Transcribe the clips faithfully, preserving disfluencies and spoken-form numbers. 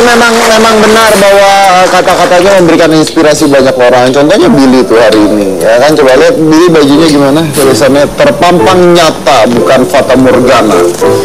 memang memang benar bahwa kata-katanya memberikan inspirasi banyak orang. Contohnya Billy tuh hari ini, ya kan, coba lihat Billy bajunya gimana, tulisannya terpampang nyata bukan fata morgana.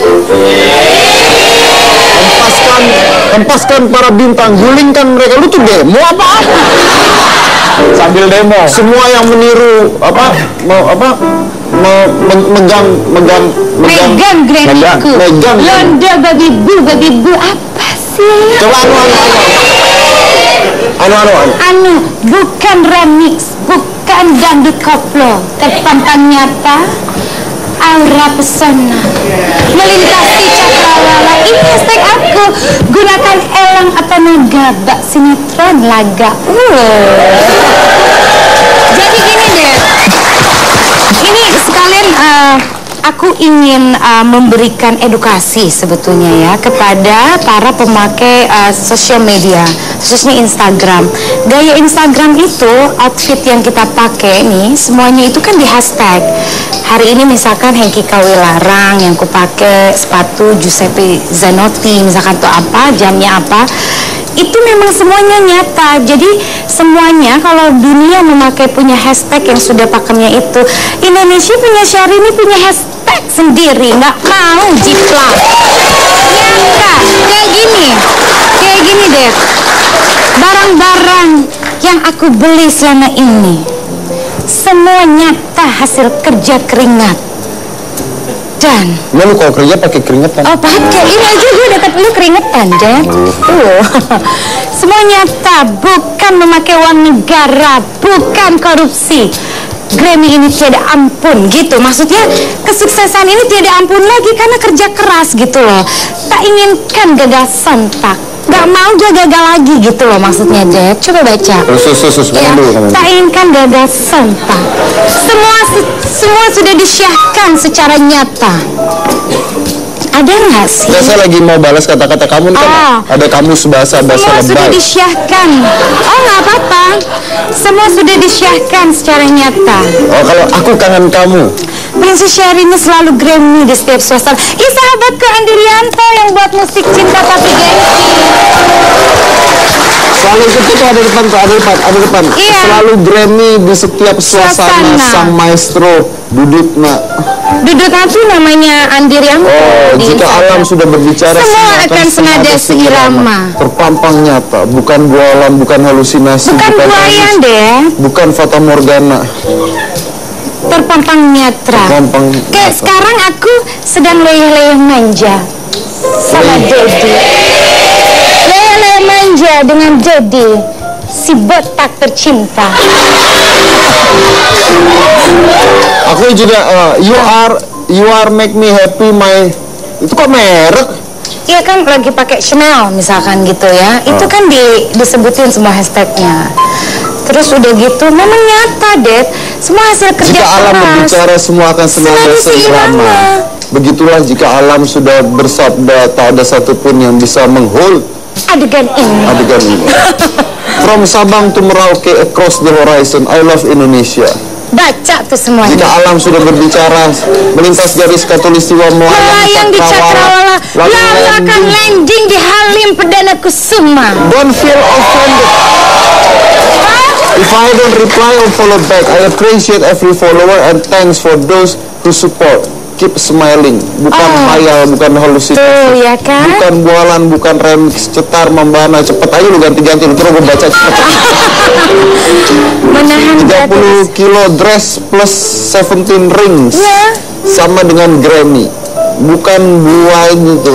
Hempaskan, hempaskan para bintang, gulingkan mereka. Lu tuh demo apa? Sambil demo. Semua yang meniru apa mau apa mau megang megang megang megang greniku. Megang. Londa babi bu babi bu apa sih? Coba anu anu anu anu anu. Anu bukan remix, bukan dangdut koplo, terpampang nyata. Aura pesona melintasi cakrawala. Ini hashtag aku. Gunakan elang atau naga, bak sinetron laga. uh. Jadi gini deh, ini sekalian uh, aku ingin uh, memberikan edukasi sebetulnya ya kepada para pemakai uh, sosial media, khususnya Instagram. Gaya Instagram itu, outfit yang kita pakai nih, semuanya itu kan di hashtag. Hari ini misalkan Hengki Kawilarang yang kupakai sepatu Giuseppe Zanotti, misalkan tuh apa, jamnya apa, itu memang semuanya nyata. Jadi semuanya kalau dunia memakai punya hashtag yang sudah pakemnya itu, Indonesia punya Syahrini punya hashtag sendiri, nggak mau jiplak. Nyata, kayak gini, kayak gini deh. Barang-barang yang aku beli selama ini semua nyata hasil kerja keringat. Dan lu kalau kerja pakai keringetan? Oh pakai, ini aja gue dekat lu keringetan, Jan. Uh. Semua nyata, bukan memakai uang negara, bukan korupsi. Grammy ini tiada ampun gitu. Maksudnya kesuksesan ini tiada ampun lagi karena kerja keras gitu loh. Tak inginkan gagasan tak. Gak mau dia gagal lagi gitu loh maksudnya, Jack. Coba baca. Sus, sus, sus, ya, tak inginkan gagasan tak. Semua semua sudah disyahkan secara nyata. Ada nggak sih? Ya, saya lagi mau balas kata-kata kamu nih, oh. kan ada kamus bahasa bahasa Semua lebay. sudah disyahkan. Oh nggak apa-apa. Semua sudah disyahkan secara nyata. Oh kalau aku kangen kamu. Princess Syahrini selalu Grammy di setiap suasana. Ih sahabatku Andirianto yang buat musik cinta tapi gengsi. Selalu itu tuh ada depan tuh, ada depan, ada depan. Iya. Selalu Grammy di setiap suasana, suasana. Sang maestro duduk nak. Duduk itu namanya Andirianto. Oh, jika Instagram. Alam sudah berbicara, semua akan senada seirama. Terpampang nyata, bukan bualan, bukan halusinasi, bukan, bukan buayan deh. Bukan fata morgana. Terpampang nyata. Terpampang kayak nyata. Sekarang aku sedang leyeh-leyeh manja sama Dedi. Leyeh-leyeh manja dengan Dedi, si botak tercinta. Aku juga uh, you are you are make me happy my, itu kok merek? Iya kan lagi pakai Chanel misalkan gitu ya. Oh. Itu kan di, disebutin semua hashtagnya. Terus udah gitu memang nyata deh. Semua hasil kerja jika alam keras. Berbicara semua akan senada seirama. Begitulah jika alam sudah bersabda, tak ada satupun yang bisa menghold adegan ini. Adegan ini. From Sabang to Merauke across the horizon, I love Indonesia. Baca tuh semuanya. Jika alam sudah berbicara, melintas garis khatulistiwa melayang di Cakrawala, lalu akan landing di Halim Perdana Kusuma. Don't feel offended. If I don't reply or follow back, I appreciate every follower and thanks for those who support. Keep smiling, bukan oh. Hayal, bukan halusinasi, tuh, ya kan? Bukan bualan, bukan remix, cetar, membana, cepet aja lu ganti-ganti, lu terus gue baca cepet. Menahan tiga puluh kilo dress plus seventeen rings, ya. Sama dengan Grammy, bukan buah gitu.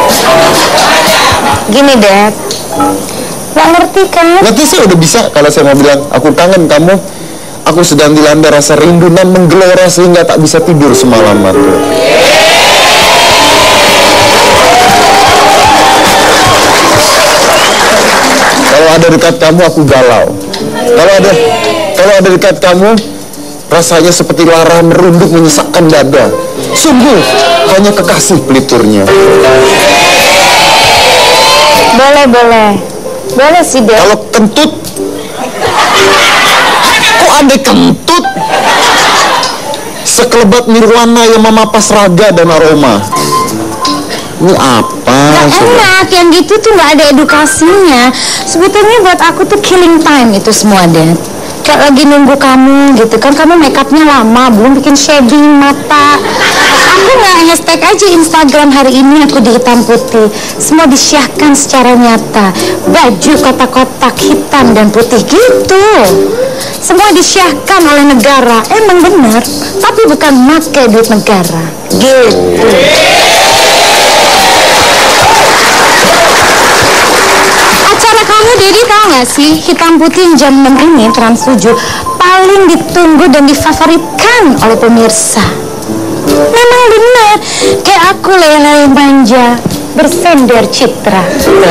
Gini Dad, nggak ngerti kan? Ngerti sih udah bisa kalau saya mau bilang, aku kangen kamu. Aku sedang dilanda rasa rindu dan menggelora sehingga tak bisa tidur semalaman. Kalau ada dekat kamu aku galau. Kalau ada kalau ada dekat kamu rasanya seperti lara merunduk menyesakkan dada. Sungguh hanya kekasih peliturnya. Boleh boleh boleh sih deh. Kalau kentut, kok ada kentut? Sekelebat nirwana yang memapas raga dan aroma. Ini apa? Gak enak, yang gitu tuh gak ada edukasinya. Sebetulnya buat aku tuh killing time itu semua deh. Kayak lagi nunggu kamu gitu kan, kamu make upnya lama, belum bikin shading mata. Aku nggak hashtag aja Instagram hari ini aku di hitam putih. Semua disiahkan secara nyata. Baju kotak-kotak hitam dan putih gitu. Semua disiahkan oleh negara. Emang benar, tapi bukan pakai duit negara. Gitu. Acara kamu Dedi tahu nggak sih, hitam putih jam enam ini Trans tujuh paling ditunggu dan difavoritkan oleh pemirsa. Memang benar, kayak aku lele manja bersender citra.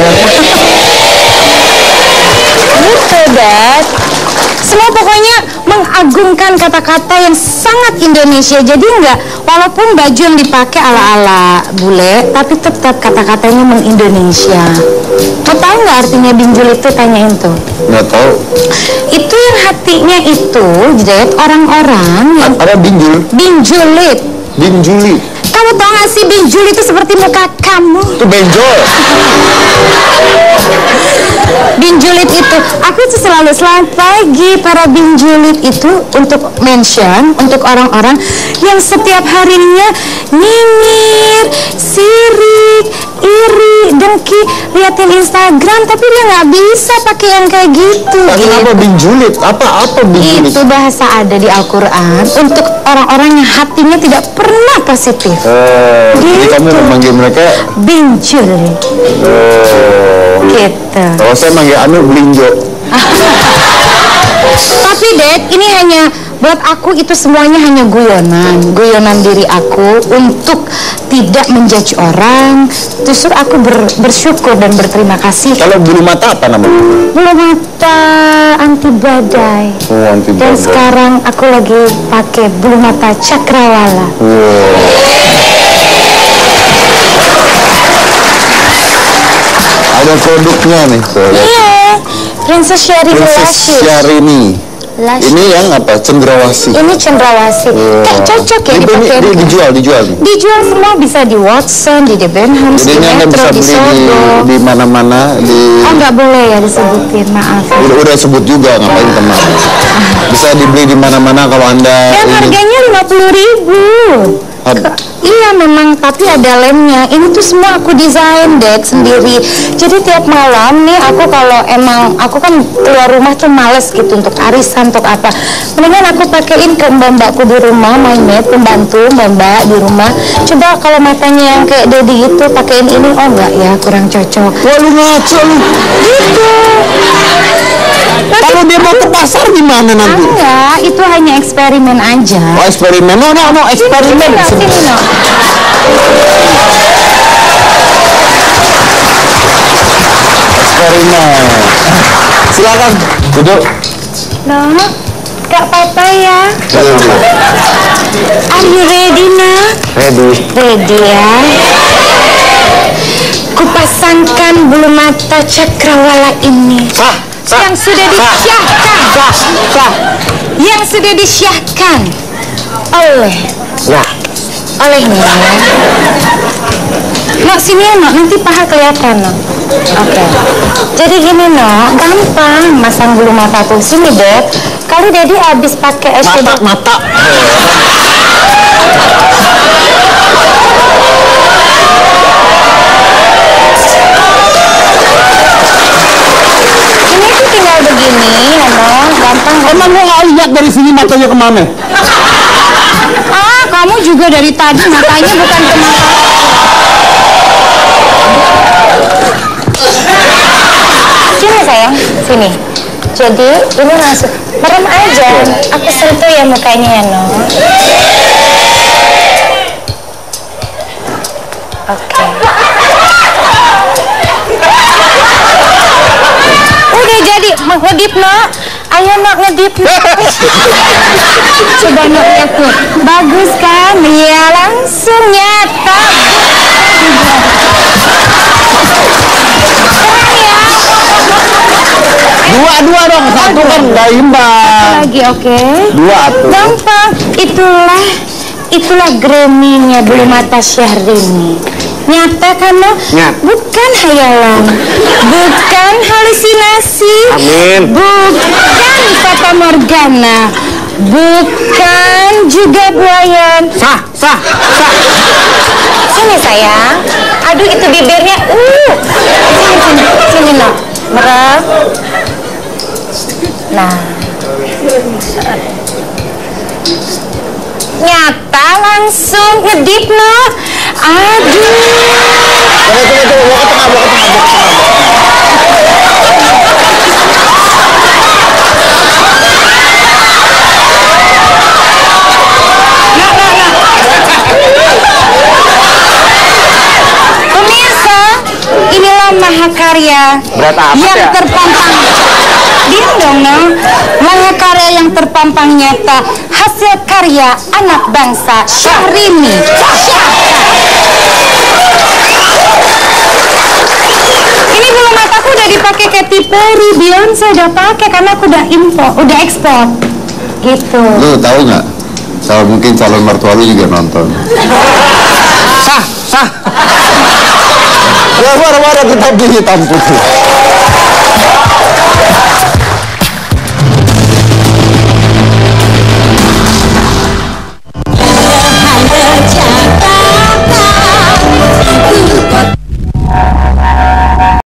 Gitu Dad. Semua pokoknya mengagungkan kata-kata yang sangat Indonesia. Jadi enggak, walaupun baju yang dipakai ala-ala bule, tapi tetap kata-katanya meng-Indonesia. Kau tahu nggak artinya binjul itu? Tanyain tuh. Nggak tahu. Itu yang hatinya itu, Dad, orang-orang yang ada binjul. Binjulit. Binjulit. Kamu tahu nggak sih binjul itu seperti muka kamu? Itu benjol. Binjulit itu, aku tuh selalu selamat pagi para binjulit itu untuk mention untuk orang-orang yang setiap harinya nyinyir, sirik, iri, dengki, liatin Instagram, tapi dia nggak bisa pakai yang kayak gitu. Tapi gitu. apa binjulit? Apa apa binjulit? Itu bahasa ada di Al-Quran untuk orang-orang yang hatinya tidak pernah positif. Oh, gitu. Jadi kamu memanggil mereka binjulit. Oh. Gitu. Kalau saya manggil Anu belinjo. Tapi Dad, ini hanya buat aku, itu semuanya hanya guyonan, guyonan diri aku untuk tidak menjudge orang. Justru aku ber, bersyukur dan berterima kasih. Kalau bulu mata apa namanya? Bulu mata anti badai. Oh, anti badai. Dan sekarang aku lagi pakai bulu mata cakrawala. Wow. Ada produknya nih. Iya, Princess Syahrini. Princess Syahrini. Ini yang apa? Cendrawasih. Ini cendrawasih. Oh. Kayak cocok ya dipakai. Di, dijual, dijual. Dijual semua, bisa di Watson, di Debenhams, di Metro, di Sogo. Di mana-mana. Di... Oh nggak boleh ya disebutin, maaf. Udah, udah sebut juga, ngapain teman. Bisa dibeli di mana-mana kalau Anda. Dan harganya lima puluh ribu. Iya memang, tapi ada lemnya. Ini tuh semua aku desain dek sendiri. Jadi tiap malam nih aku kalau emang aku kan keluar rumah tuh males gitu untuk arisan untuk apa. Mendingan aku pakein ke mbak-mbakku di rumah, my maid, pembantu mbak-mbak di rumah. Coba kalau matanya yang kayak Dedi itu pakein ini, oh enggak ya, kurang cocok. Wah lu ngaco lu. Gitu. Kalau dia mau ke pasar gimana nanti? Enggak, itu hanya eksperimen aja. Oh eksperimen, no no no eksperimen. Sini, sini, sini, no. Eksperimen. Silakan duduk. No, gak apa-apa ya. Are you ready, nak? Ready. Ready ya. Kupasangkan bulu mata cakrawala ini. Sah, sah, yang sudah disyahkan. Sah, sah. Yang sudah disyahkan oleh. Nah. Olehnya. Nok sini ya Nok, nanti paha kelihatan Nok. Oke. Okay. Jadi gini Nok, gampang masang bulu mata tuh. Sini Dek. Kali Dedi habis pakai eyeshadow. Mata, mata. Ini tuh tinggal begini ya Nok, gampang. Emang mau nggak lihat dari sini matanya kemana? Ah, kamu juga dari tadi matanya bukan ke mata. Sini sayang, sini. Jadi ini langsung merem aja. Aku sentuh ya mukanya ya no. Oke. Udah jadi ngedip no. Ayo no ngedip no. Coba no lihat tuh. Bagus kan? Iya langsung nyata. Dua-dua dong, satu kan nggak imbang. Lagi oke. Okay. Dua tuh. Gampang. Itulah itulah Grammy-nya bulu mata Syahrini. Nyata kan lo? Nyat. Bukan hayalan, bukan halusinasi, Amin. bukan fata morgana, bukan juga buayan. Sah, sah, sah. Sini sayang. Aduh itu bibirnya. Uh. Sini sini sini no. Merem. Nah. Nyata langsung ngedip no. Aduh. Coba, coba, coba, bawa ke tengah, bawa ke tengah, bawa ke tengah. Pemirsa, inilah mahakarya Berat amat yang ya? terpampang. Diam dong, no. Mahakarya yang terpampang nyata, hasil karya anak bangsa Syahrini. Ini bulu mataku udah dipakai Katy Perry, Beyonce udah pakai karena aku udah impor, udah ekspor. Gitu. Lu tahu nggak? Kalau mungkin calon mertua lu juga nonton. Sah, sah. Ya, warna-warna tetap di hitam putih.